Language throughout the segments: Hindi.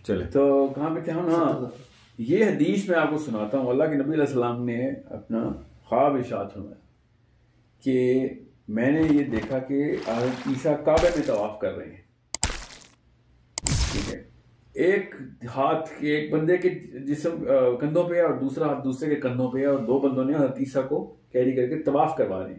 चले तो कहाँ पे थे हम? हाँ, ये हदीस मैं आपको सुनाता हूँ। अल्लाह के नबी अलैहि सलाम ने अपना ख्वाब इरशाद फरमाया कि मैंने ये देखा कि हज़रत ईसा काबे में तवाफ कर रहे हैं। ठीक है, एक हाथ के एक बंदे के जिस्म कंधों पे है और दूसरा हाथ दूसरे के कंधों पे है, और दो बंदों ने हज़रत ईसा को कैरी करके तवाफ करवा रहे हैं,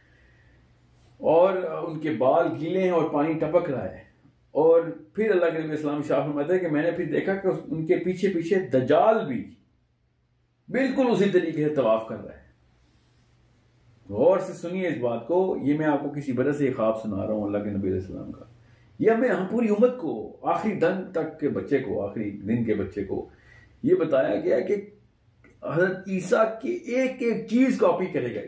और उनके बाल गीले हैं और पानी टपक रहा है। और फिर अल्लाह के नबी इस्लाम शाह फरमाते हैं कि मैंने फिर देखा कि उनके पीछे पीछे दज्जाल भी बिल्कुल उसी तरीके से तवाफ कर रहा है। गौर से सुनिए इस बात को, ये मैं आपको किसी वजह से ख्वाब सुना रहा हूँ अल्लाह के नबी इस्लाम का। यह हमें हम पूरी उम्मत को, आखिरी दिन तक के बच्चे को, आखिरी दिन के बच्चे को ये बताया गया कि हज़रत ईसा की एक एक चीज कॉपी करेगा।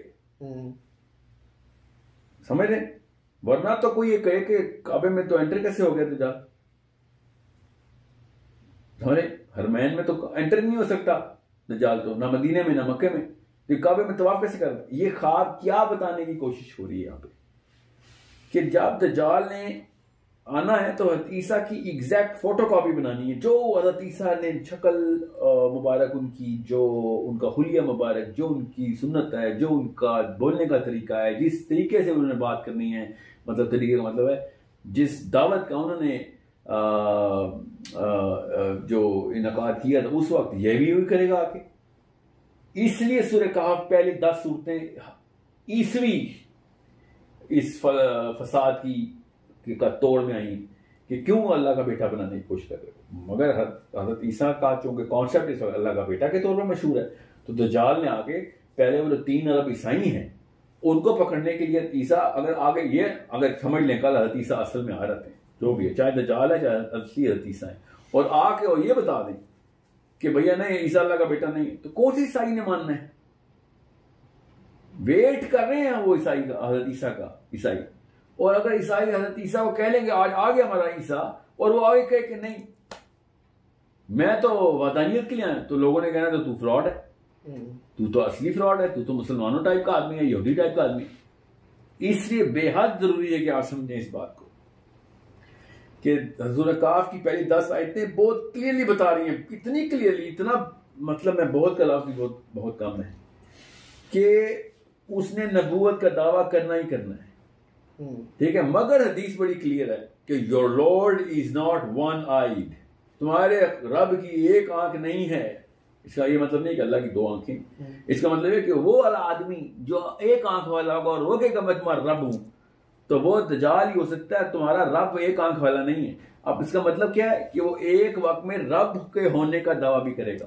समझ रहे? वरना तो कोई ये कहे कि काबे में तो एंटर कैसे हो गया दज्जाल? समझे? हरमैन में तो एंटर नहीं हो सकता दज्जाल, तो ना मदीने में ना मक्के में, तो काबे में तवाफ कैसे कर? ये ख्वाब क्या बताने की कोशिश हो रही है यहाँ पे कि जब दज्जाल ने आना है तो हज़रत ईसा की एग्जैक्ट फोटो कॉपी बनानी है। जो हज़रत ईसा ने शक्ल मुबारक उनकी, जो उनका हुलिया मुबारक, जो उनकी सुन्नत है, जो उनका बोलने का तरीका है, जिस तरीके से उन्होंने बात करनी है, मतलब तरीके का मतलब है जिस दावत का उन्होंने जो इनकार किया था उस वक्त, यह भी वही करेगा आके। इसलिए सूरह कहफ पहली 10 सूरतें ईसवी इस फसाद की का तोड़ में आई कि क्यों अल्लाह का बेटा बनाने की कोशिश कर रहे हो। मगर हज़रत ईसा का चूंकि कॉन्सेप्ट इस अल्लाह का बेटा के तौर पर मशहूर है, तो दज्जाल ने आके पहले वो जो 3 अरब ईसाई हैं उनको पकड़ने के लिए ईसा अगर आगे ये अगर समझ लें कल हज़रत ईसा असल में आ रहे थे, जो भी है, चाहे दज्जाल है चाहे असली हज़रत ईसा है, और आके और ये बता दें कि भैया नहीं ईसा अल्लाह का बेटा नहीं, तो कौन सी ईसाई ने मानना है? वेट कर रहे हैं वो ईसाई का, हज़रत ईसा का ईसाई। और अगर ईसाई हज़रत ईसा को कह लेंगे आज आ गया हमारा ईसा, और वो आगे कहे कि नहीं मैं तो वदानियत के लिए आया, तो लोगों ने कहना तो तू फ्रॉड है, तू तो असली फ्रॉड है, तू तो मुसलमानों टाइप का आदमी है, यहूदी टाइप का आदमी है। इसलिए बेहद जरूरी है कि आप समझें इस बात को कि सूरह कहफ की पहली 10 आयतें बहुत क्लियरली बता रही हैं, इतनी क्लियरली, इतना मतलब मैं बहुत का लफ्ज़ बहुत कम है कि उसने नबूवत का दावा करना ही करना है। ठीक है, मगर हदीस बड़ी क्लियर है कि your lord is not one eyed, तुम्हारे रब की एक आंख नहीं है। इसका ये मतलब नहीं कि अल्लाह की 2 आंखें, इसका मतलब है कि वो वाला आदमी जो एक आंख वाला होगा और वो कहेगा मैं तुम्हारा रब हूं, तो वो दज्जाल ही हो सकता है, तुम्हारा रब एक आंख वाला नहीं है। अब इसका मतलब क्या है कि वो एक वक्त में रब के होने का दावा भी करेगा।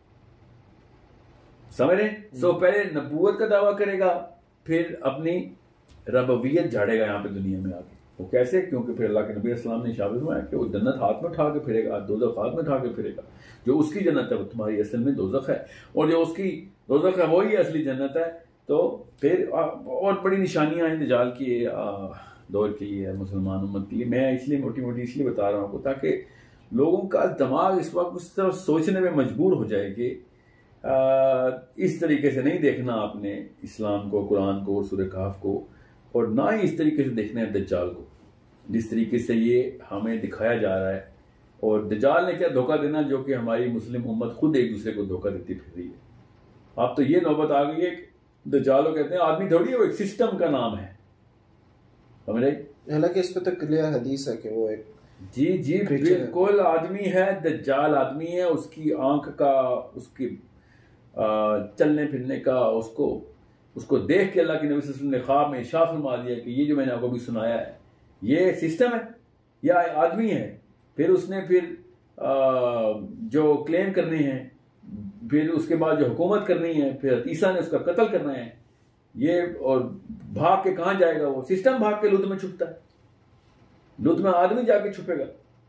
समझ रहे? सो पहले नबूवत का दावा करेगा, फिर अपनी रबवियत झाड़ेगा यहाँ पे दुनिया में आके। वो कैसे? क्योंकि फिर अल्लाह के नबी अस्सलाम ने शाबित हुआ है कि वो जन्नत हाथ में उठा के फिरेगा, दोज़ख हाथ में उठा के फिरेगा। जो उसकी जन्नत है वो तुम्हारी असल में दोज़ख है, और जो उसकी दोज़ख है वही असली जन्नत है। तो फिर और बड़ी निशानियां हैं दज्जाल की दौर की है मुसलमान उम्मत की। मैं इसलिए मोटी मोटी इसलिए बता रहा हूँ ताकि लोगों का दिमाग इस वक्त उस तरफ सोचने में मजबूर हो जाए कि इस तरीके से नहीं देखना आपने इस्लाम को, कुरान को और सूरह कहफ को, और ना ही इस तरीके से देखना है दज्जाल को जिस तरीके से ये हमें दिखाया जा रहा है। और दज्जाल ने क्या धोखा देना, जो कि हमारी मुस्लिम उम्मत खुद एक दूसरे को धोखा देती फिर रही है। अब तो ये नौबत आ गई है कि दज्जाल कहते हैं आदमी थोड़ी है, वो एक सिस्टम का नाम है। समझ रहे? हालांकि इस पे तो क्लियर हदीस है कि वो एक जी बिल्कुल आदमी है, दज्जाल आदमी है। उसकी आंख का, उसकी चलने फिरने का, उसको देख के अल्लाह के नबी सल्लल्लाहु अलैहि वसल्लम ने ख्वाब में इरशाद फरमा दिया कि ये जो मैंने आपको भी सुनाया है ये सिस्टम है या आदमी है। फिर उसने जो क्लेम करने हैं, फिर उसके बाद जो हुकूमत करनी है, फिर ईसा ने उसका कत्ल करना है ये, और भाग के कहां जाएगा? वो सिस्टम भाग के लुध में छुपता है, लुध में आदमी जाके छुपेगा।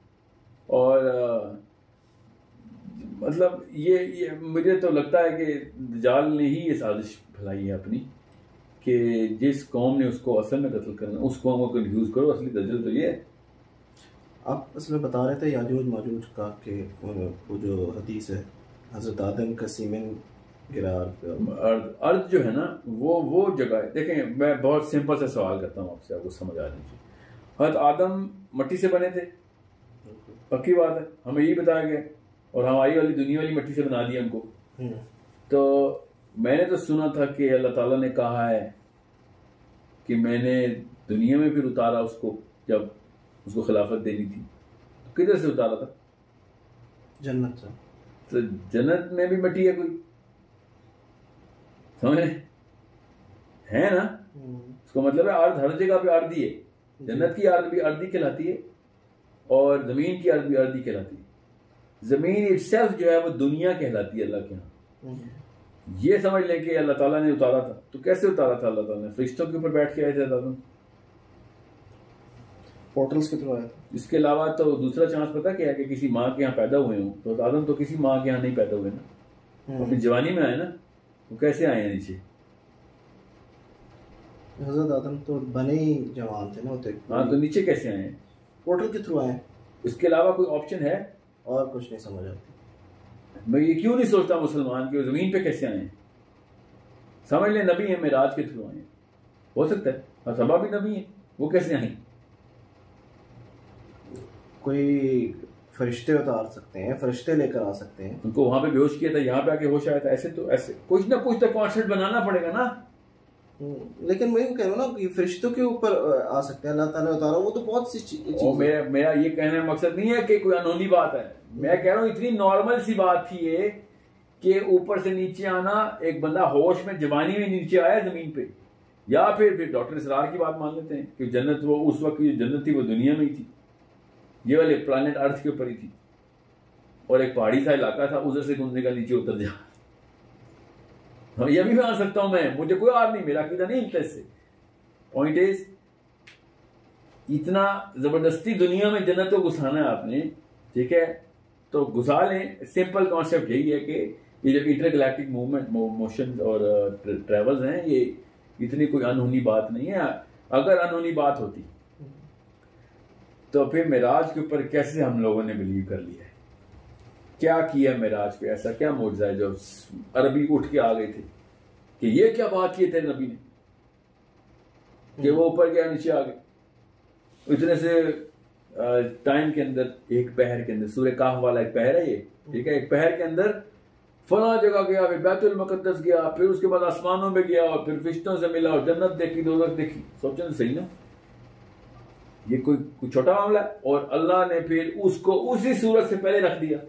और मतलब ये मुझे तो लगता है कि दज्जाल ने ही ये साजिश फैलाई है अपनी कि जिस कौम ने उसको असल में कत्ल करना उस कौम को कंफ्यूज करो। असली दज्जाल तो ये है। आप असल में बता रहे थे याजूज माजूज का कि वो जो हदीस है हजरत आदम का सीमेन गिरा अर्थ जो है ना वो जगह है। देखें मैं बहुत सिंपल सा सवाल करता हूँ आपसे, आपको समझ आ लीजिए। हजरत आदम मट्टी से बने थे, पक्की बात है, हमें यही बताया गया और हमारी वाली दुनिया वाली मिट्टी से बना दिया हमको। तो मैंने तो सुना था कि अल्लाह ताला ने कहा है कि मैंने दुनिया में फिर उतारा उसको, जब उसको खिलाफत देनी थी तो किधर से उतारा था? जन्नत से। तो जन्नत में भी मिट्टी है कोई, समझे है ना? उसका मतलब है अर्द हर जगह पे अर्दी है। जन्नत की अर्द भी अर्दी कहलाती है और जमीन की अर्द भी अर्दी कहलाती है। जमीन इटसेल्फ जो है वो दुनिया कहलाती है अल्लाह के यहाँ। ये समझ लें कि अल्लाह ताला ने उतारा था। तो कैसे उतारा था अल्लाह ताला ने? फरिश्तों के ऊपर बैठ के आए थे आदम, पोर्टल्स के थ्रू आया था। इसके अलावा तो दूसरा चांस पता क्या है कि किसी माँ के यहाँ पैदा हुए हों। तो आदम तो किसी माँ के यहाँ नहीं पैदा हुए ना, अपनी जवानी में आए ना, वो कैसे आए हैं नीचे? हजरत आदम तो बने ही जवान थे ना होते। हाँ, तो नीचे कैसे आए हैं? पोर्टल के थ्रू आए। इसके अलावा कोई ऑप्शन है? और कुछ नहीं समझ आती। मैं ये क्यों नहीं सोचता मुसलमान कि वो जमीन पे कैसे आए हैं? समझ लें नबी है, मेराज के थ्रू आए हैं, हो सकता है। और सबा भी नबी है, वो कैसे आए? कोई फरिश्ते उतार सकते हैं, फरिश्ते लेकर आ सकते हैं। उनको वहां पे बेहोश किया था, यहाँ पे आके होश आया था। ऐसे तो ऐसे कुछ ना कुछ तो कॉन्सेप्ट बनाना पड़ेगा ना। लेकिन मैं कह रहा हूँ ना कि फरिश्तों के ऊपर आ सकते हैं, अल्लाह ताला उतारा, वो तो बहुत सी चीज। मेरा ये कहने का मकसद नहीं है कि कोई अनहोनी बात है। मैं कह रहा हूँ इतनी नॉर्मल सी बात थी ये कि ऊपर से नीचे आना, एक बंदा होश में जवानी में नीचे आया जमीन पे। या फिर डॉक्टर इसरार की बात मान लेते हैं कि जन्नत वो उस वक्त की जन्नत थी वो दुनिया में ही थी, ये वाले प्लानिट अर्थ के ऊपर ही थी, और एक पहाड़ी सा इलाका था, उधर से घूमने का नीचे उतर जा। ये भी मान सकता हूं मैं, मुझे कोई और नहीं, मेरा अकीदा नहीं इंटरेस्ट से। पॉइंट इज इतना जबरदस्ती दुनिया में जन्नत को घुसाना है आपने, ठीक है, तो घुसा लें। सिंपल कॉन्सेप्ट यही है कि ये जो इंटरगैलेक्टिक मूवमेंट मोशन और ट्रेवल्स हैं, ये इतनी कोई अनहोनी बात नहीं है। अगर अनहोनी बात होती तो फिर मेराज के ऊपर कैसे हम लोगों ने बिलीव कर लिया है? क्या किया मेराज पे? ऐसा क्या मौजज़ा है जो अरबी उठ के आ गए थे कि ये क्या बात की थे नबी ने कि वो ऊपर गया नीचे आ गए इतने से टाइम के अंदर? एक पहर के अंदर, सूरह काफ वाला एक पहर है ये, ठीक है, एक पहर के अंदर फला जगह गया, फिर बैतुल मुकद्दस गया, फिर उसके बाद आसमानों में गया और फिर फरिश्तों से मिला और जन्नत देखी, दोज़ख देखी। सोचो सही ना, ये कोई छोटा मामला है? और अल्लाह ने फिर उसको उसी सूरत से पहले रख दिया।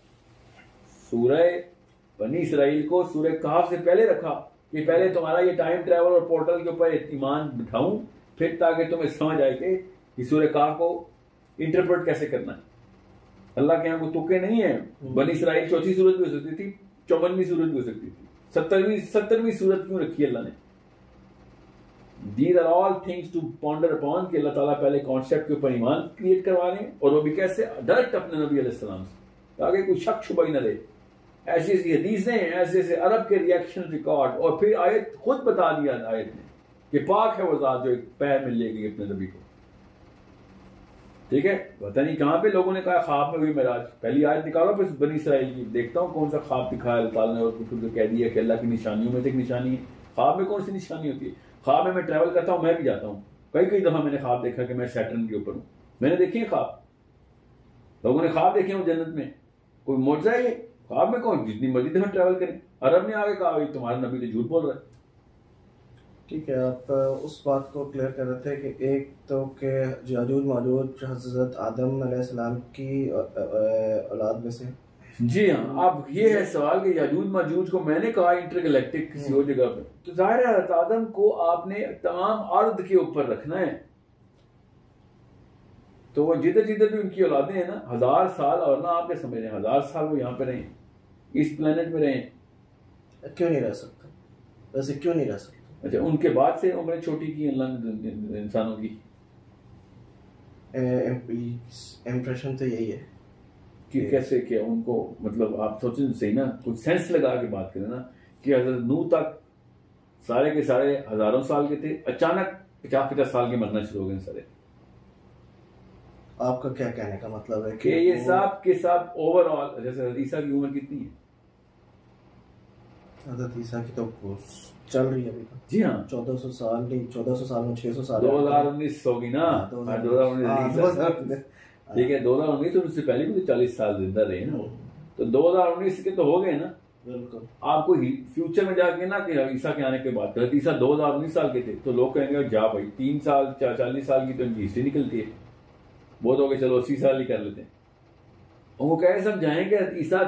सूरह बनी इसराइल को सूरह काफ से पहले रखा कि पहले तुम्हारा ये टाइम ट्रैवल और पोर्टल के ऊपर ईमान बिठाऊं, फिर ताकि तुम्हें समझ आए कि सूरह काफ को इंटरप्रेट कैसे करना है। अल्लाह के यहाँ कोई तुक्के नहीं है। बनी इसराइल चौथी सूरत भी हो सकती थी, 54वीं सूरत भी हो सकती थी, 70वीं सूरत क्यों रखी अल्लाह ने? These are all things to ponder upon कि अल्लाह ताला पहले कॉन्सेप्ट के ऊपर ईमान क्रिएट करवा रहे हैं, और वो भी कैसे? डायरेक्ट अपने नबी अलैहिस्सलाम से, आगे कोई शक शुबा ही न रहे। ऐसी ऐसी हदीसें, ऐसे ऐसे अरब के रिएक्शन रिकॉर्ड, और फिर आयत खुद बता दिया आयत ने कि पाक है वो ज़ात जो एक पैर में ले गई अपने नबी को, ठीक है। पता नहीं कहाँ पे लोगों ने कहा ख्वाब में हुई मेराज। पहली आयत निकालो फिर बनी इसराइल की, देखता हूँ कौन सा ख्वाब दिखाया अल्लाह ताला ने, और फिर कह दिया कि अल्लाह की निशानियों में से एक निशानी है। ख्वाब में कौन सी निशानी होती है? ख्वाब में मैं ट्रैवल करता हूँ, मैं भी जाता हूँ, कई दफा मैंने ख्वाब देखा कि मैं सैटर्न के ऊपर हूँ। मैंने देखी है ख्वाब, लोगों ने ख्वाब देखे हूँ जन्नत में। कोई मौजज़ा है ये? ख्वाब में कौन जितनी मर्जी दफा ट्रैवल करें। अरब ने आगे कहा तुम्हारा नबी तो झूठ बोल रहा है। ठीक है, आप उस बात को क्लियर कर रहे थे कि एक तो के याजूज माजूज हज़रत आदम अलैहिस्सलाम की औलाद में से। जी हाँ, अब ये है सवाल कि याजूज माजूज को मैंने कहा इंटरगैलेक्टिक किसी और जगह पे, तो जाहिर है हज़रत आदम को आपने तमाम अर्द के ऊपर रखना है, तो वो जिधर जिधर भी उनकी औलादें हैं ना, 1000 साल, और ना आपने समझ रहे 1000 साल वो यहाँ पे रहे, इस प्लेनेट में रहे। क्यों नहीं रह सकता? वैसे क्यों नहीं रह सकता? अच्छा, उनके बाद से उम्रें छोटी की अल्लाह ने इंसानों की। इम्प्रेशन तो यही है कि कैसे किया उनको, मतलब आप सोचें सही ना, कुछ सेंस लगा के बात करें ना, कि हज़रत नूह तक सारे के सारे हजारों साल के थे, अचानक 50-50 साल के मरना शुरू हो गए सारे। आपका क्या कहने का मतलब है कि ये सब के सब ओवरऑल, जैसे ईसा की उम्र कितनी है? हज़रत ईसा की तो चल रही है अभी तो। जी हाँ, 1400 साल नहीं, 1400 साल में 600 साल 2019 होगी ना, 2019 ठीक है, 2019 तो उससे पहले भी तो 40 साल जिंदा रहे ना, तो 2019 के तो हो गए ना। बिल्कुल। आपको फ्यूचर में जाके ना कि ईसा के आने के बाद कर, ईसा 2019 साल के थे तो लोग कहेंगे जा भाई 3 साल 40 साल की तो इनकी हिस्ट्री निकलती है, बहुत हो गए चलो 80 साल ही कर लेते हैं। और वो कैसे समझाएंगे ईसा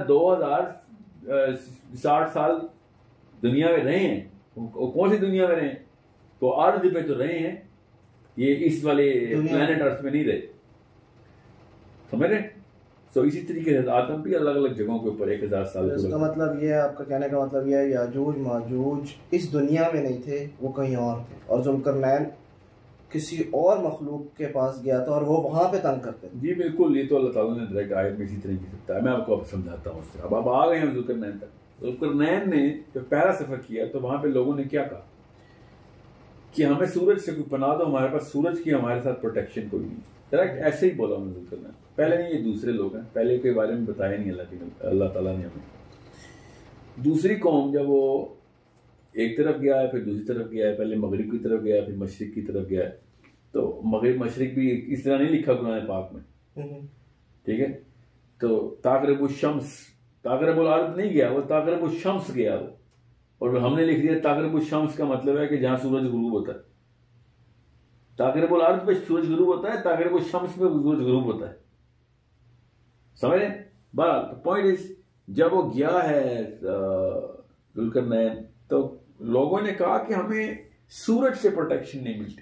2060 साल दुनिया में रहे हैं, वो कौन सी दुनिया में रहे, तो अर्थ पे तो रहे हैं, ये इस वाले प्लेनेट अर्थ में नहीं रहे, समझ रहे। तो इसी तरीके से आदम भी अलग अलग जगहों के ऊपर 1000 साल। इसका मतलब ये है, आपका कहने का मतलब ये है याजूज माजूज इस दुनिया में नहीं थे, वो कहीं और थे, और जुल्करनैन किसी और मखलूक के पास गया था और वो वहां पे तंग करते थे। जी बिल्कुल, ये तो अल्लाह ताला ने डायरेक्ट आयत में इसी तरीके से बताया। मैं आपको अब समझाता हूँ उससे। अब आ गए हैं जुल्करनैन तक। जुल्करनैन ने जब पहला सफर किया तो वहां पे लोगों ने क्या कहा कि हमें सूरज से कोई पनाह दो, हमारे पास सूरज की हमारे साथ प्रोटेक्शन कोई नहीं। डायरेक्ट ऐसे ही बोला उन्होंने जुल्करनैन। पहले नहीं, ये दूसरे लोग हैं, पहले के बारे में बताया नहीं अल्लाह ताला ने हमें। दूसरी कौम जब वो एक तरफ गया है फिर दूसरी तरफ गया है, पहले मगरिब की तरफ गया है फिर मशरिक की तरफ गया है, तो मगरिब मशरिक भी इस तरह नहीं लिखा कुरान पाक में, ठीक है। तो ताक़रिबुश शम्स, ताक़रिबुल अर्द नहीं गया वो, ताक़रिबुश शम्स गया वो, और हमने लिख दिया ताक़रिबुश शम्स का मतलब है कि जहां सूरज गुरूब होता है। ताक़रिबुल अर्द पे सूरज गुरूब होता है, ताक़रिबुश शम्स पे सूरज गुरूब होता है, समझ रहे। बहरहाल पॉइंट इज, जब वो गया है जुल्करनैन तो लोगों ने कहा कि हमें सूरज से प्रोटेक्शन नहीं मिलती।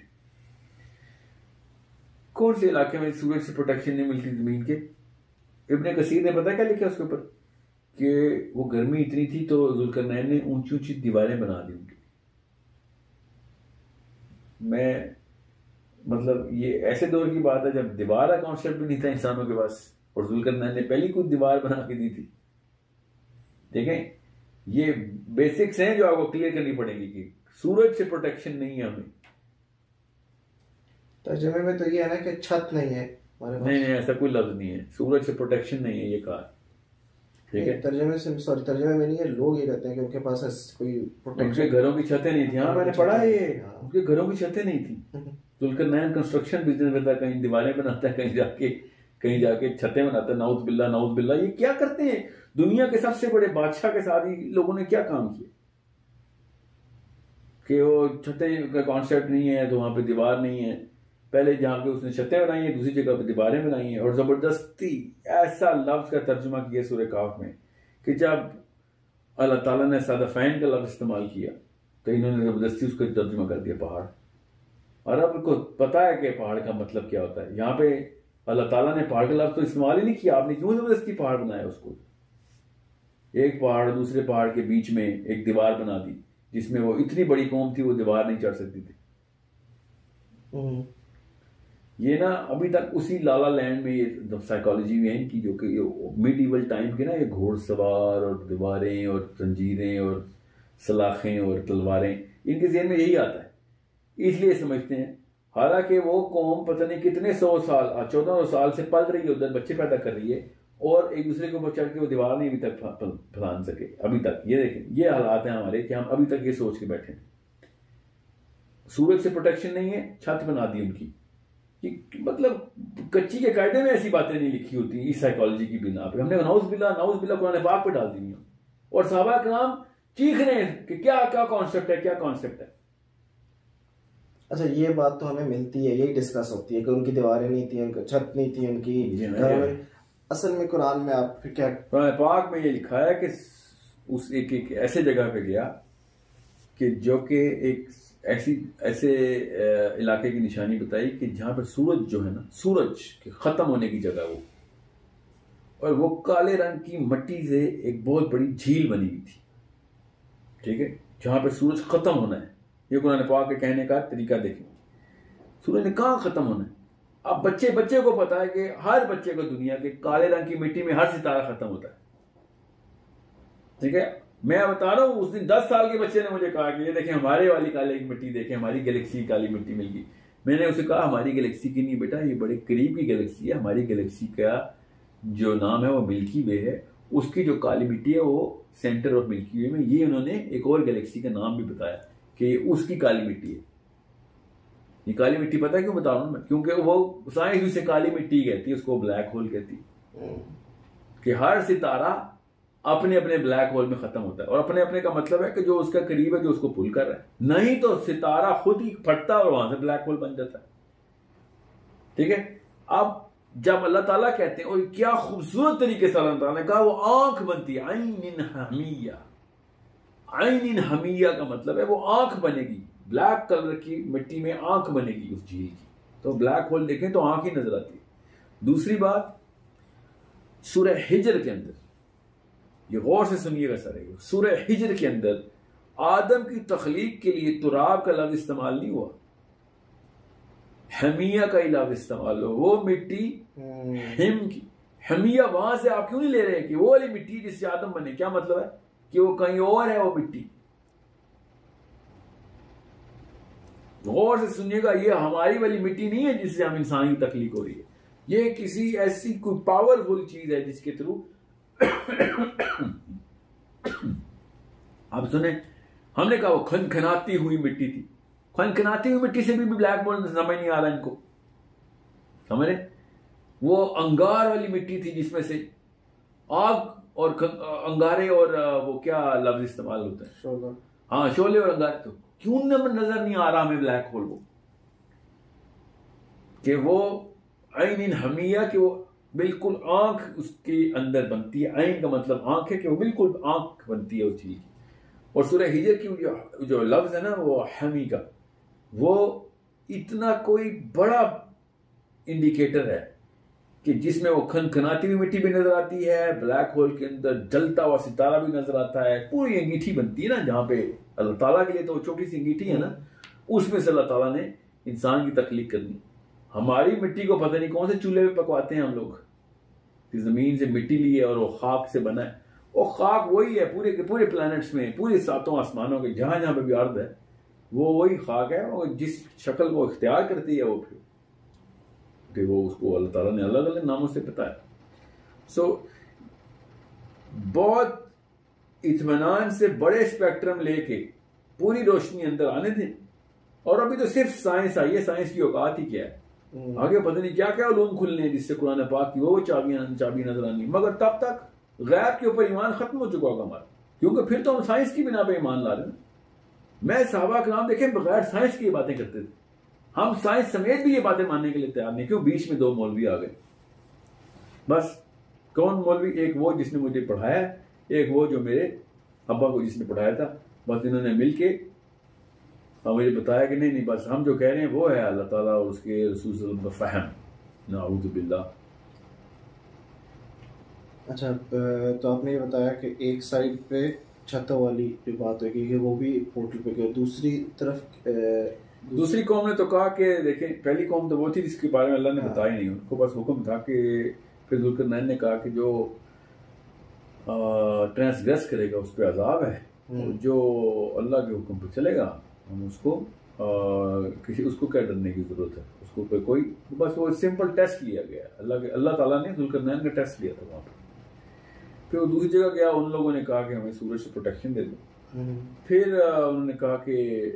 कौन से इलाके में सूरज से प्रोटेक्शन नहीं मिलती जमीन के? इब्ने कसीर ने पता क्या लिखा उसके ऊपर कि वो गर्मी इतनी थी तो जुल्करनैन ने ऊंची ऊंची दीवारें बना दी उनकी। मैं मतलब ये ऐसे दौर की बात है जब दीवार का कॉन्सेप्ट भी नहीं था इंसानों के पास, और जुल्करनैन ने पहली कुछ दीवार बना के दी थी। देखें, ये बेसिक्स हैं जो आपको क्लियर करनी पड़ेगी कि सूरज से प्रोटेक्शन नहीं है हमें। तर्जुमे में तो ये है ना कि छत नहीं है हमारे पास। नहीं, ऐसा कोई लफ्ज नहीं है, सूरज से प्रोटेक्शन नहीं है ये कहा, ठीक है। तर्जुमे में नहीं है, लोग ये कहते हैं कि उनके पास कोई प्रोटेक्शन, उनके घरों की छतें नहीं थी। हाँ मैंने पढ़ा है ये, उनके घरों की छतें नहीं थी। जुल्करनैन कंस्ट्रक्शन बिजनेस करता है, कहीं दीवारें बनाता है, कहीं जाके छतें बनाता है। नाउज़ बिल्ला, ये क्या करते हैं? दुनिया के सबसे बड़े बादशाह के साथ ही लोगों ने क्या काम किया कि वो छतें का कॉन्सेप्ट नहीं है तो वहां पे दीवार नहीं है। पहले जहां पे उसने छतें बनाई है, दूसरी जगह पे दीवारें बनाई हैं, और जबरदस्ती ऐसा लफ्ज का तर्जुमा किया सूरह काफ में कि जब अल्लाह ताला ने सादफैन का लफ्ज इस्तेमाल किया तो इन्होंने जबरदस्ती उसका तर्जुमा कर दिया पहाड़। और अब उनको पता है कि पहाड़ का मतलब क्या होता है। यहाँ पे अल्लाह ताला ने पहाड़ का लफ्ज तो इस्तेमाल ही नहीं किया, आपने क्यों जबरदस्ती पहाड़ बनाया उसको? एक पहाड़ दूसरे पहाड़ के बीच में एक दीवार बना दी, जिसमें वो इतनी बड़ी कौम थी वो दीवार नहीं चढ़ सकती थी। ये ना अभी तक उसी लाला लैंड में ये साइकोलॉजी में है इनकी, जो कि मिडीवल टाइम के ना ये घोड़सवार और दीवारें और जंजीरें और सलाखें और तलवारें, इनके ज़हन में यही आता है, इसलिए समझते हैं। हालांकि वो कौम पता नहीं कितने 100 साल 1400 साल से पल रही है उधर, बच्चे पैदा कर रही है, और एक दूसरे के ऊपर चढ़ के वो दीवार नहीं अभी तक फैलान सके अभी तक। ये देखें, ये हालात हैं हमारे कि हम अभी तक ये सोच के बैठे हैं सूरज से प्रोटेक्शन नहीं है, छत बना दी उनकी। कि मतलब कच्ची के कायदे में ऐसी बातें नहीं लिखी होती इस साइकोलॉजी की बिना पे। हमने नाउज़ बिल्ला कुरान पाक पे डाल दी, और सहाबा कराम चीख रहे हैं कि क्या क्या कॉन्सेप्ट है, क्या कॉन्सेप्ट है। अच्छा, ये बात तो हमें मिलती है, यही डिस्कस होती है कि उनकी दीवारें नहीं थी, उनकी छत नहीं थी उनकी। असल में कुरान में आप फिर क्या, कुरान पाक में ये लिखा है कि उस एक ऐसे जगह पे गया कि जो कि एक ऐसे इलाके की निशानी बताई कि जहां पर सूरज जो है ना, सूरज के खत्म होने की जगह वो, और वो काले रंग की मिट्टी से एक बहुत बड़ी झील बनी हुई थी, ठीक है, जहां पर सूरज खत्म होना है। ये कुरान पाक के कहने का तरीका देखें, सूरज ने कहां खत्म होना है। अब बच्चे को पता है कि हर बच्चे को दुनिया के काले रंग की मिट्टी में हर सितारा खत्म होता है, ठीक है। मैं बता रहा हूं, उस दिन 10 साल के बच्चे ने मुझे कहा कि ये देखें हमारे वाली काले की मिट्टी देखें, हमारी गैलेक्सी की काली मिट्टी मिल गई। मैंने उसे कहा हमारी गैलेक्सी की नहीं बेटा, ये बड़े करीब की गैलेक्सी है। हमारी गैलेक्सी का जो नाम है वो मिल्की वे है, उसकी जो काली मिट्टी है वो सेंटर ऑफ मिल्की वे में। ये उन्होंने एक और गैलेक्सी का नाम भी बताया कि उसकी काली मिट्टी है। ये काली मिट्टी पता है क्यों बता रहा हूं मैं? क्योंकि वो साइंस उसे काली मिट्टी कहती है, उसको ब्लैक होल कहती है। कि हर सितारा अपने अपने ब्लैक होल में खत्म होता है, और अपने अपने का मतलब है कि जो उसका करीब है, जो उसको पुल कर रहा है, नहीं तो सितारा खुद ही फटता है और वहां से ब्लैक होल बन जाता है। ठीक है, अब जब अल्लाह ताला कहते हैं, और क्या खूबसूरत तरीके से अल्लाह ताला ने कहा, वो आंख बनती है, आइन हमिया। आइन हमिया का मतलब है वो आंख बनेगी, ब्लैक कलर की मिट्टी में आंख बनेगी उस झील की। तो ब्लैक होल देखें तो आंख ही नजर आती है। दूसरी बात, सूरह हिजर के अंदर, ये गौर से सुनिएगा सारे, सूरह हिजर के अंदर आदम की तख्लीक के लिए तुराब का लफ्ज इस्तेमाल नहीं हुआ, हमिया का ही लफ्ज इस्तेमाल हो। वो मिट्टी हिम की, हमिया वहां से आप क्यों नहीं ले रहे हैं कि वो वाली मिट्टी जिससे आदम बने? क्या मतलब है कि वो कहीं और है वो मिट्टी? गौर से सुनिएगा, ये हमारी वाली मिट्टी नहीं है जिससे हम इंसान की तख्लीक हो रही है। ये किसी ऐसी कोई पावरफुल चीज है जिसके थ्रू आप सुने, हमने कहा वो खनखनाती हुई मिट्टी थी। खनखनाती हुई मिट्टी से भी ब्लैक बोर्ड समझ नहीं आ रहा इनको, समझ रहे? वो अंगार वाली मिट्टी थी जिसमें से आग और अंगारे और वो क्या लफ्ज इस्तेमाल होता है, शोला। हाँ, शोले और अंगारे। तो क्यों नजर नहीं आ रहा हमें ब्लैक होल? वो कि वो आइन हमिया, कि वो बिल्कुल आंख उसके अंदर बनती है। आइन का मतलब आंख है, कि वो बिल्कुल आंख बनती है उस चीज की। और सूरह हिजर की जो लफ्ज है ना, वो हमी का, वो इतना कोई बड़ा इंडिकेटर है कि जिसमें वो खनखनाती हुई मिट्टी भी नजर आती है, ब्लैक होल के अंदर जलता हुआ सितारा भी नजर आता है, पूरी अंगीठी बनती है ना, जहां पे अल्लाह ताला के लिए तो छोटी सी अंगीठी है ना, उसमें से अल्लाह ताला ने इंसान की तख्लीक करनी। हमारी मिट्टी को पता नहीं कौन से चूल्हे पे पकवाते हैं हम लोग, कि जमीन से मिट्टी ली है और वो खाक से बना है। वो खाक वही है पूरे के पूरे प्लैनेट्स में, पूरे सातों आसमानों के जहां जहां पे भी अर्द है, वो वही खाक है। और जिस शक्ल को इख्तियार करती है वो फिर वो उसको अल्लाह ताला ने अलग अलग नामों से बताया। सो बहुत इत्मीनान से बड़े स्पेक्ट्रम लेके पूरी रोशनी अंदर आने दें। और अभी तो सिर्फ साइंस आई है, साइंस की औकात ही क्या है, आगे पता नहीं क्या क्या उलूम खुलने हैं जिससे कुरान पाक की वो चाबी नजर आनी। मगर तब तक गैब के ऊपर ईमान खत्म हो चुका होगा हमारा, क्योंकि फिर तो हम साइंस की बिना पे ईमान ला रहे हैं। मैं सहाबा के नाम देखें बगैर साइंस की बातें करते थे, हम साइंस समेत भी ये बातें मानने के लिए तैयार नहीं। क्यों? बीच में दो मौलवी आ गए बस। कौन मौलवी? एक वो जिसने मुझे पढ़ाया, एक वो जो मेरे अब्बा को जिसने पढ़ाया था। बस इन्होंने मिलके मुझे बताया कि नहीं बस हम जो कह रहे हैं वो है अल्लाह ताला और उसके रसूल सल्लल्लाहु अलैहि वसल्लम का फहम। नाऊज़ु बिल्लाह। अच्छा, तो आपने ये बताया कि एक साइड पे छतों वाली जो बात होगी कि वो भी पोर्टल पे गए, दूसरी तरफ दूसरी कौम ने तो कहा कि देखें, पहली कौम तो वो थी जिसके बारे में अल्लाह ने बताया नहीं, उनको बस हुक्म था कि फिर जुल्करनैन ने कहा कि जो ट्रांसग्रेस करेगा उस पर अजाब है, जो अल्लाह के हुक्म पर चलेगा हम उसको उसको क्या डरने की जरूरत है, उसको पे कोई बस वो सिंपल टेस्ट लिया गया। अल्लाह ताला ने जुल्करनैन का टेस्ट लिया था वहां पर। फिर वो दूसरी जगह गया, उन लोगों ने कहा कि हमें सूरज से प्रोटेक्शन दे दो। फिर उन्होंने कहा कि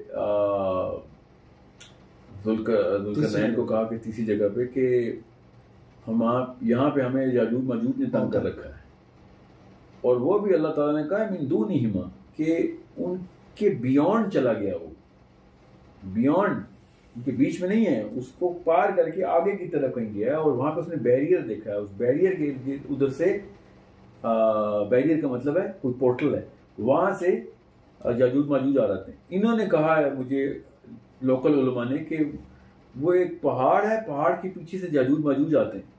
जुल्करनैन को कहा कि तीसरी जगह पे कि हम यहाँ पे हमें याजूज माजूज ने तंग कर रखा है। और वो भी अल्लाह ताला ने कहा मिन दूनिहिमा, कि उनके बियॉन्ड चला गया, वो बियॉन्ड उनके बीच में नहीं है, उसको पार करके आगे की तरफ कहीं गया है। और वहां पे उसने बैरियर देखा है, उस बैरियर के उधर से बैरियर का मतलब है कोई पोर्टल है, वहां से याजूज माजूज आ रहे थे। इन्होंने कहा है मुझे लोकल उलमा ने कि वो एक पहाड़ है, पहाड़ के पीछे से याजूज माजूज आते हैं।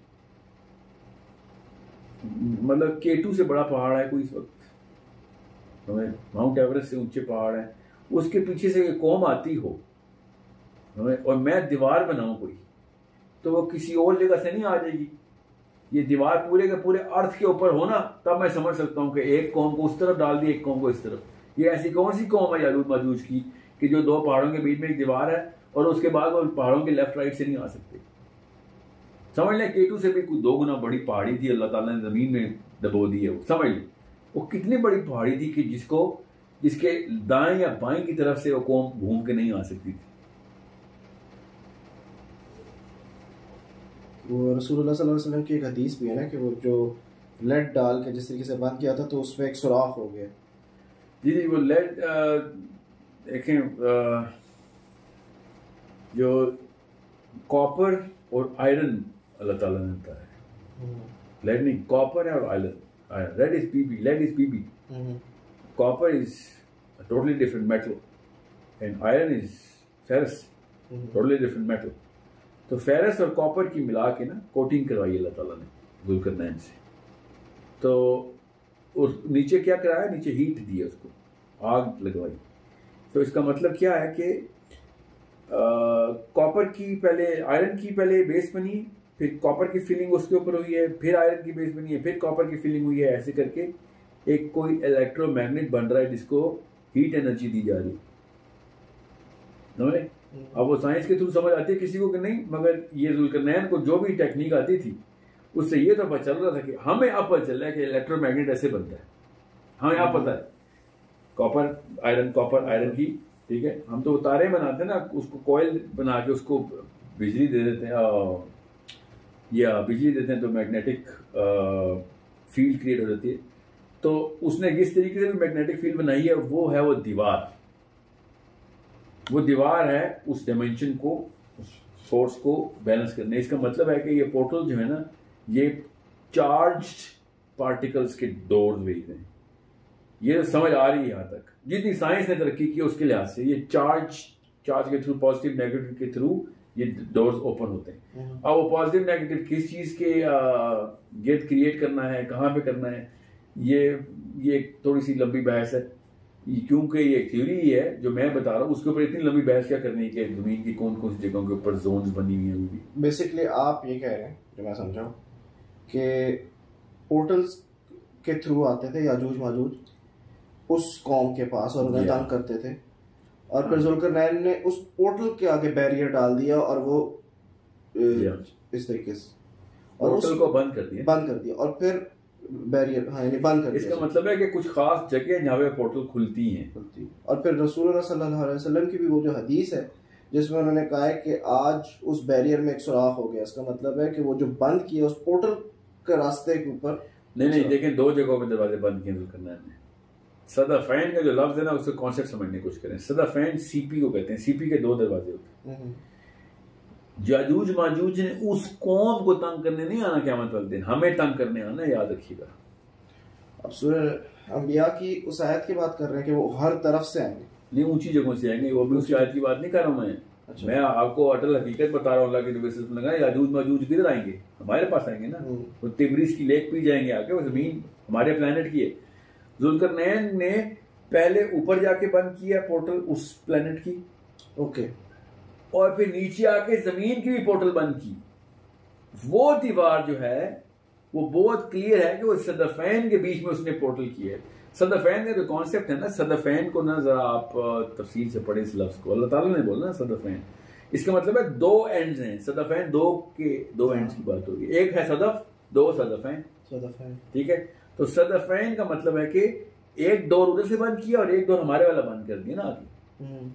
मतलब K2 से बड़ा पहाड़ है कोई इस वक्त, माउंट एवरेस्ट से ऊंचे पहाड़ है, उसके पीछे से कौम आती हो और मैं दीवार बनाऊं कोई, तो वो किसी और जगह से नहीं आ जाएगी। ये दीवार पूरे के पूरे अर्थ के ऊपर हो ना, तब मैं समझ सकता हूं कि एक कौम को उस तरफ डाल दी, एक कौम को इस तरफ। ये ऐसी कौन सी कौम है याजूज माजूज की कि जो दो पहाड़ों के बीच में एक दीवार है और उसके बाद वो पहाड़ों के लेफ्ट राइट से नहीं आ सकते। समझ लें K2 से भी कोई 2 गुना बड़ी पहाड़ी थी, अल्लाह ताला ने जमीन में दबो दी है। वो समझ लें वो कितनी बड़ी पहाड़ी थी कि जिसके दाएं या बाएं की तरफ से वो कौम घूम के नहीं आ सकती थी। वो रसूलुल्लाह सल्लल्लाहु अलैहि वसल्लम की एक हदीस भी है ना कि वो जो लेड डाल के जिस तरीके से बंद किया था तो उसमें एक सुराख हो गया। जी जी, वो लेड देखें, जो कॉपर और आयरन अल्लाह ताला ने देता है। लेड नहीं, कॉपर है और iron. Lead is PB, lead is PB, copper is totally different metal and iron is ferrous, totally different metal. तो फेरस और कॉपर की मिला के ना कोटिंग करवाई अल्लाह ताला ने जुल्करनैन से। तो और नीचे क्या कराया, नीचे हीट दी है, उसको आग लगवाई। तो इसका मतलब क्या है कि कॉपर की पहले, आयरन की पहले बेस बनी, फिर कॉपर की फिलिंग उसके ऊपर हुई है, फिर आयरन की बेस बनी है, फिर कॉपर की फिलिंग हुई है। ऐसे करके एक कोई इलेक्ट्रोमैग्नेट बन रहा है जिसको हीट एनर्जी दी जा रही है। अब वो साइंस के थ्रू समझ आती है किसी को कि नहीं, मगर ये जुल्करनैन को जो भी टेक्निक आती थी उससे ये तो पता चल रहा था कि हमें अब पता चल रहा है कि इलेक्ट्रोमैग्नेट ऐसे बनता है। हमें आप पता है कॉपर आयरन की, ठीक है, हम तो तारे बनाते हैं ना, उसको कॉइल बना के उसको बिजली दे देते हैं या बिजली देते हैं तो मैग्नेटिक फील्ड क्रिएट हो जाती है। तो उसने जिस तरीके से मैग्नेटिक फील्ड बनाई है वो है वो दीवार है उस डायमेंशन को, उस सोर्स को बैलेंस करने। इसका मतलब है कि ये पोर्टल जो है ना, ये चार्ज्ड पार्टिकल्स के डोर भेज हैं। ये समझ आ रही है यहाँ तक, जितनी साइंस ने तरक्की की उसके लिहाज से ये चार्ज के थ्रू, पॉजिटिव नेगेटिव के थ्रू ये डोर्स ओपन होते हैं। अब वो पॉजिटिव नेगेटिव किस चीज के गेट क्रिएट करना है, कहाँ पे करना है, ये थोड़ी सी लंबी बहस है, क्योंकि ये थ्योरी ही है जो मैं बता रहा हूँ। उसके ऊपर इतनी लंबी बहस क्या करनी है कि जमीन की कौन कौन सी जगहों के ऊपर जोन्स बनी हुई हैं। बेसिकली आप ये कह रहे हैं, जो मैं समझा, कि पोर्टल्स के थ्रू आते थे याजूज माजूज उस कौम के पास और उन्हें तंग करते थे, और फिर जुल्करनैन ने उस पोर्टल के आगे बैरियर डाल दिया और वो इस तरीके से पोर्टल को बंद कर दिया और फिर बैरियर यानी बंद कर दिया। इसका मतलब है कि कुछ खास जगह जहाँ पे पोर्टल खुलती हैं। और फिर रसूलुल्लाह सल्लल्लाहु अलैहि वसल्लम की भी वो जो हदीस है जिसमें उन्होंने कहा है कि आज उस बैरियर में एक सुराख हो गया, इसका मतलब है कि वो जो बंद किया उस पोर्टल के रास्ते के ऊपर। नहीं, देखें, दो जगहों पे दरवाजे बंद किए जुल्करनैन ने। सदाफैन का जो लफ्ज है ना, उसका कॉन्सेप्ट समझने की कोशिश करें। सदाफैन सीपी को कहते हैं, सीपी के दो दरवाजे होते हैं। याजूज माजूज ने उस कौम को तंग करने नहीं आना क़यामत वाले दिन, हमें तंग करने आना, याद रखिएगा। अब सूरह अंबिया की उस आयत की बात कर रहे हैं कि वो हर तरफ से आएंगे, नहीं ऊंची जगहों से आएंगे, वो भी उस आयत की बात नहीं कर रहा हूँ मैं। अच्छा। मैं आपको अटल हकीकत बता रहा हूँ, अल्लाह के नबी से लगा याजूज माजूज किधर आएंगे, हमारे पास आएंगे ना। वो तिब्रिस की लेक पे जाएंगे आके, वो जमीन हमारे प्लेनेट की है। जुल्करनैन ने पहले ऊपर जाके बंद किया पोर्टल उस प्लेनेट की, ओके, और फिर नीचे आके जमीन की भी पोर्टल बंद की। वो दीवार जो है वो बहुत क्लियर है कि वो सदफैन के बीच में उसने पोर्टल किया है। सदफैन का जो कॉन्सेप्ट है ना, सदफैन को ना जरा आप तफसील से पढ़े इस लफ्ज को, अल्लाह ताला ने बोला ना सदफैन, इसका मतलब है दो एंड्स हैं। सदफैन दो एंड्स की बात होगी, एक है सदफ, दो सदफैन, ठीक है। तो सदफैन का मतलब है कि एक डोर उधर से बंद किया और एक डोर हमारे वाला बंद कर दिया ना आगे।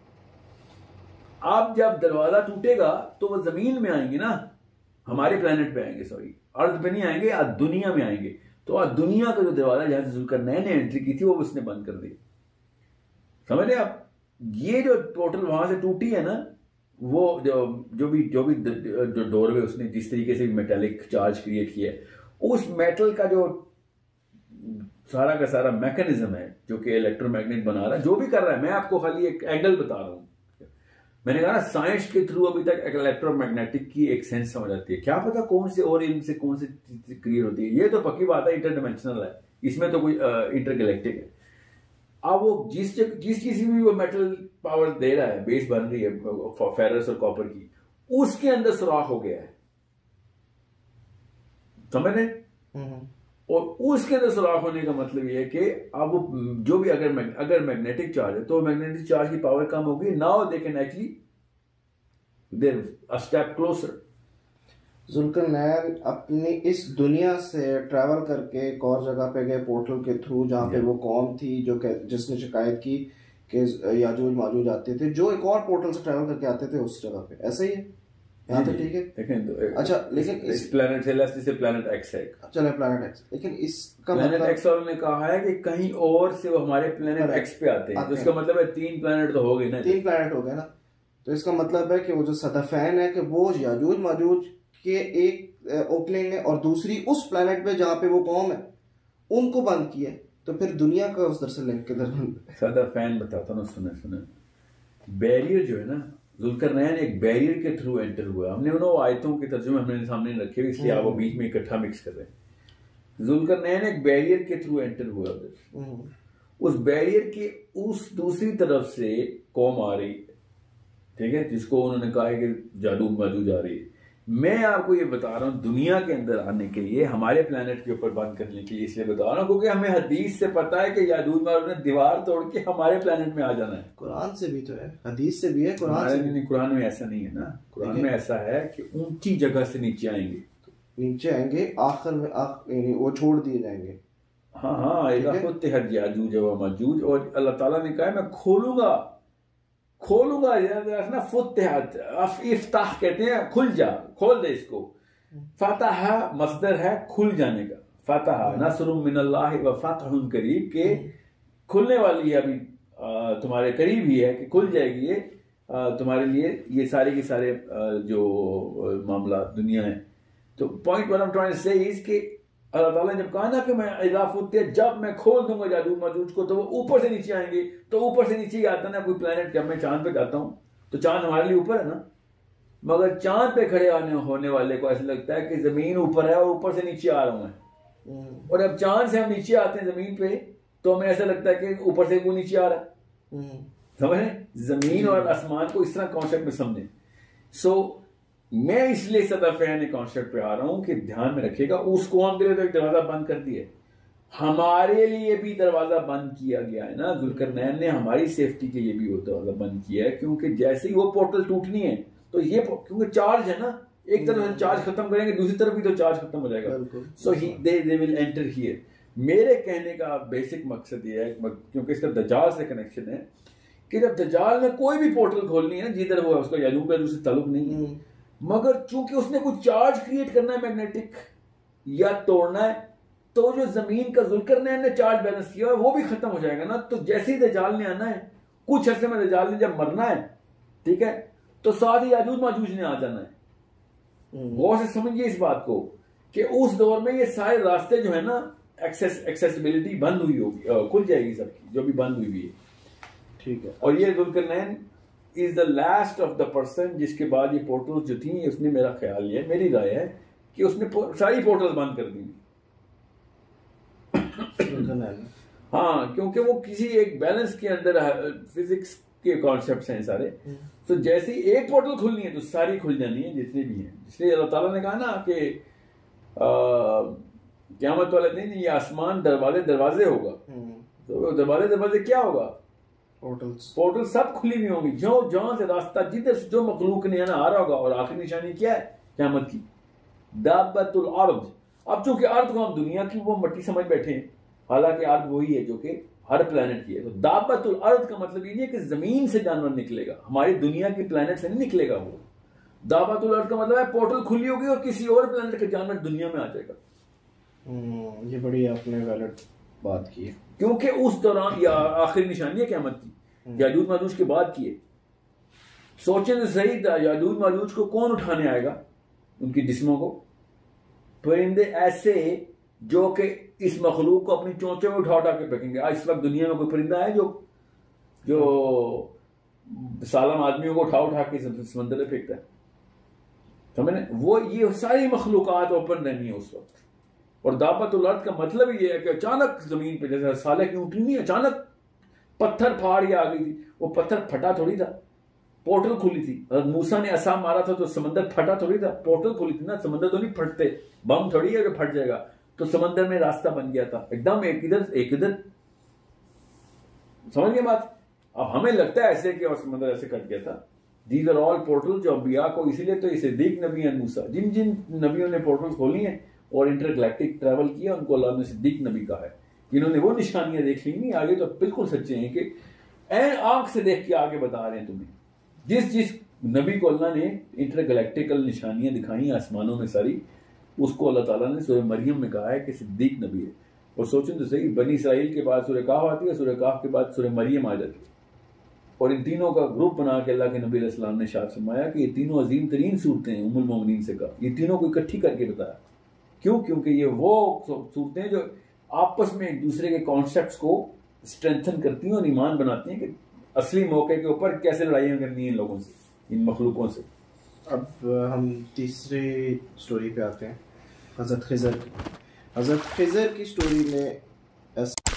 अब जब दरवाजा टूटेगा तो वो जमीन में आएंगे ना, हमारे प्लेनेट पे आएंगे, सॉरी अर्थ पे नहीं आएंगे, आज दुनिया में आएंगे। तो आज दुनिया का जो दरवाजा जहां से जुल्करनैन ने एंट्री की थी वो उसने बंद कर दिया, समझ रहे आप। ये जो पोर्टल वहां से टूटी है ना, वो जो भी डोरवे उसने जिस तरीके से मेटेलिक चार्ज क्रिएट किया है, उस मेटल का जो सारा का सारा मैकेनिज्म है जो कि इलेक्ट्रोमैग्नेट बना रहा है, जो भी कर रहा है, मैं आपको खाली एक एंगल बता रहा हूं। मैंने कहा ना साइंस के थ्रू अभी तक इलेक्ट्रोमैग्नेटिक की एक सेंस समझ आती है, क्या पता कौन से और इनसे कौन से क्रिएट होती है। ये तो पक्की बात है इंटरडिमेंशनल है, इसमें तो कोई इंटरगैलेक्टिक है। अब वो जिस चीज में भी वो मेटल पावर दे रहा है, बेस बन रही है फेरस और कॉपर की, उसके अंदर सुराख हो गया है, समझ रहे। और उसके अंदर सुराख होने का मतलब ये है कि अब जो भी अगर मैग्नेटिक चार्ज है तो मैग्नेटिक चार्ज की पावर कम होगी। Now they can actually there a step closer. जुल्करनैन अपनी इस दुनिया से ट्रैवल करके एक और जगह पे गए पोर्टल के थ्रू, जहाँ पे वो कौम थी जो जिसने शिकायत की कि याजूज माजूज आते थे, जो एक और पोर्टल से ट्रैवल करके आते थे उस जगह पे, ऐसा ही है। यहाँ तो ठीक है। देखें अच्छा, लेकिन इस प्लेनेट सेलेस्ट से प्लेनेट एक्स है, चलो प्लेनेट एक्स, लेकिन इसका प्लेनेट मतलब एक्स वालों ने कहा है कि कहीं और से वो हमारे प्लेनेट एक्स पे आते हैं, तो इसका मतलब है 3 प्लेनेट तो हो गए ना, 3 प्लेनेट हो गए ना। तो इसका मतलब है कि वो जो सदाफैन है कि वो याजूज माजूज के एक ओपनिंग है और दूसरी उस प्लेनेट पे जहाँ पे वो कौम है उनको बंद किया। तो फिर दुनिया का उस दर से लिंक किधर? सदाफैन बताता हूँ, सुने बैरियर जो है ना, जुल्करनैन एक बैरियर के थ्रू एंटर हुआ। हमने उन आयतों के तर्जुमे हमने सामने रखे हुए, इसलिए आप वो बीच में इकट्ठा मिक्स कर रहे हैं। जुल्करनैन एक बैरियर के थ्रू एंटर हुआ उधर, उस बैरियर की उस दूसरी तरफ से कौम आ रही, ठीक है, जिसको उन्होंने कहा है कि जादू माजूज आ रही है। मैं आपको ये बता रहा हूँ दुनिया के अंदर आने के लिए, हमारे प्लेनेट के ऊपर बंद करने के लिए इसलिए बता रहा हूँ क्योंकि हमें हदीस से पता है कि याजूज माजूज ने दीवार तोड़ के हमारे प्लेनेट में आ जाना है। कुरान से भी तो है, हदीस से भी है, कुरान से नहीं। कुरान में ऐसा नहीं है ना, कुरान में ऐसा है कि ऊंची जगह से नीचे आएंगे, नीचे आएंगे आखिर में वो छोड़ दिए जाएंगे। हाँ, आएगा खुद याजूज व माजूज, और अल्लाह ताला ने कहा मैं खोलूंगा ना, फुत्तिहात इफ्ताह कहते हैं, खुल जा, खोल दे इसको। फतह मसदर है खुल जाने का, फतह नसरुम मिनल्लाहि व फतहुन करीब, के खुलने वाली है, अभी तुम्हारे करीब ही है कि खुल जाएगी ये तुम्हारे लिए, ये सारे के सारे जो मामला दुनिया है। तो point one trying to say is कि अल्लाह ताला ने जब कहा ना कि मैं इजाफुत्ते, जब मैं खोल दूंगा जादू माजूज को, तो वो ऊपर से नीचे आएंगे। तो ऊपर से नीचे ही आता ना कोई प्लेनेट, जब मैं चांद पे जाता हूँ तो चांद हमारे लिए ऊपर है ना, मगर चांद पे खड़े होने वाले को ऐसा लगता है कि जमीन ऊपर है और ऊपर से नीचे आ रहा हूं मैं। और अब चांद से हम नीचे आते हैं जमीन पे, तो हमें ऐसा लगता है कि ऊपर से वो नीचे आ रहा है। समझे, जमीन और आसमान को इस तरह कॉन्सेप्ट में समझे। सो मैं इसलिए सदाफैन कॉन्सेप्ट पे आ रहा हूं कि ध्यान में रखिएगा, उसको हम तो एक दरवाजा बंद कर दिए, हमारे लिए भी दरवाजा बंद किया गया है ना। जुल्करनैन ने हमारी सेफ्टी के लिए भी वो दरवाजा बंद किया है, क्योंकि जैसे ही वो पोर्टल टूटनी है तो ये, क्योंकि चार्ज है ना, एक तरफ से चार्ज खत्म करेंगे दूसरी तरफ भी तो चार्ज खत्म हो जाएगा। So they will enter here. मेरे कहने का बेसिक मकसद ये है, क्योंकि इसका दज्जाल से कनेक्शन है, कि जब दज्जाल ने कोई भी पोर्टल खोलनी है, जिधर हुआ उसका याजूज माजूज से ताल्लुक नहीं है, मगर चूंकि उसने कुछ चार्ज क्रिएट करना है मैग्नेटिक या तोड़ना है, तो जो जमीन का जुल्करनैन ने चार्ज बैलेंस किया है वो भी खत्म हो जाएगा ना। तो जैसे ही दज्जाल ने आना है, कुछ अरसे में दज्जाल ने जब मरना है, ठीक है, तो साथ ही याजूज माजूज ने आ जाना है। गौर से समझिए इस बात को कि उस दौर में ये सारे रास्ते जो है ना, एक्सेसिबिलिटी बंद हुई होगी, खुल जाएगी सबकी, जो भी बंद हुई है, ठीक है। और ये जुल्करनैन is the last of the person जिसके बाद ये पोर्टल्स जो थी, उसने, मेरा ख्याल ये, मेरी राय है कि उसने सारी पोर्टल्स बंद कर दी। हाँ, क्योंकि वो किसी एक बैलेंस के अंदर, फिजिक्स के कॉन्सेप्ट्स हैं सारे। तो जैसे ही एक पोर्टल खुलनी है तो सारी खुल जानी है जितनी भी हैं। इसलिए अल्लाह ताला ने कहा ना कि क़यामत वाले दिन ये आसमान दरवाजे होगा। तो दरवाजे क्या होगा? पोर्टल सब खुली हुई होंगी, जो जहां से रास्ता, जिधर से जो मखलूक ने आ रहा होगा। और आखिरी निशानी क्या है क़यामत की? दाब्बतुल अर्द। अब चूंकि अर्द को हम दुनिया की वो मट्टी समझ बैठे हैं, हालांकि अर्द वही है जो कि हर प्लेनेट की है। तो दाब्बतुल अर्द का मतलब ये नहीं है कि जमीन से जानवर निकलेगा, हमारी दुनिया की प्लेनेट से नहीं निकलेगा वो। दाब्बतुल अर्द का मतलब है पोर्टल खुली होगी और किसी और प्लेनेट का जानवर दुनिया में आ जाएगा। ये बड़ी आपने वैलिड बात की है, क्योंकि उस दौरान या आखिरी निशानी है क़यामत की, याजूज माजूज के बाद की है। सोचें तो सही, याजूज माजूज को कौन उठाने आएगा? उनकी जिस्मों को परिंदे ऐसे जो कि इस मखलूक को अपनी चोंचों में उठा के फेंकेंगे। आज इस वक्त दुनिया में कोई परिंदा है जो सालम आदमियों को उठा के समंदर में फेंकता है? समझे, वो ये सारी मखलूकात ओपन रहनी है उस वक्त। और दाब्बतुल अर्द का मतलब ये है कि अचानक जमीन पे, जैसे साले की ऊँटनी नहीं, अचानक पत्थर फाड़ के आ गई थी। वो पत्थर फटा थोड़ी था, पोर्टल खुली थी। मूसा ने असा मारा था तो समंदर फटा थोड़ी था, पोर्टल खुली थी ना। समंदर तो नहीं फटते, बम थोड़ी है कि फट जाएगा। तो समंदर में रास्ता बन गया था एकदम, एक इधर। समझ गए बात? अब हमें लगता है ऐसे कि और समंदर ऐसे कट गया था। दीज आर ऑल पोर्टल जो अंबिया को, इसीलिए तो सिद्दीक नबी है मूसा, जिन जिन नबियों ने पोर्टल खोली हैं और इंटरगैलेक्टिक ट्रैवल किया, उनको अल्लाह ने सिद्दीक नबी कहा है। जिन्होंने वो निशानियां देख ली नहीं, आगे तो बिल्कुल सच्चे हैं कि ऐन आंख से देख के आगे बता रहे हैं तुम्हें। जिस नबी को अल्लाह ने इंटरगैलेक्टिकल निशानियां दिखाई आसमानों में सारी, उसको अल्लाह ताला ने सूरह मरियम में कहा है कि सिद्दीक नबी है। और सोचें तो सही, बनी इसराइल के बाद सूरह काफ आती है, सूरह काफ के बाद सूरह मरियम आ जाती है, और इन तीनों का ग्रुप बना के अल्लाह के नबी अलैहि सलाम ने इरशाद फरमाया कि ये तीनों अजीम तरीन सूरतें हैं। उम्मुल मोमिनीन से कहा, ये तीनों को इकट्ठी करके बताया। क्यों? क्योंकि ये वो सूरतें जो आपस में एक दूसरे के कॉन्सेप्ट्स को स्ट्रेंथन करती हैं और ईमान बनाती हैं कि असली मौके के ऊपर कैसे लड़ाइयाँ करनी है इन लोगों से, इन मखलूकों से। अब हम तीसरी स्टोरी पे आते हैं, हज़रत खिज़र की स्टोरी में